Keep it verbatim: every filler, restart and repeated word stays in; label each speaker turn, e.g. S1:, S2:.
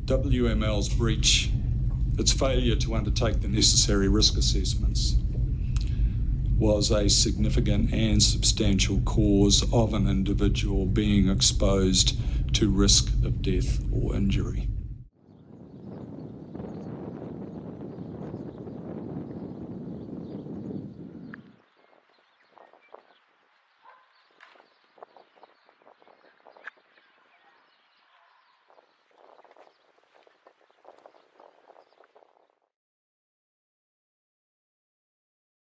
S1: W M L's breach, its failure to undertake the necessary risk assessments, was a significant and substantial cause of an individual being exposed to risk of death or injury.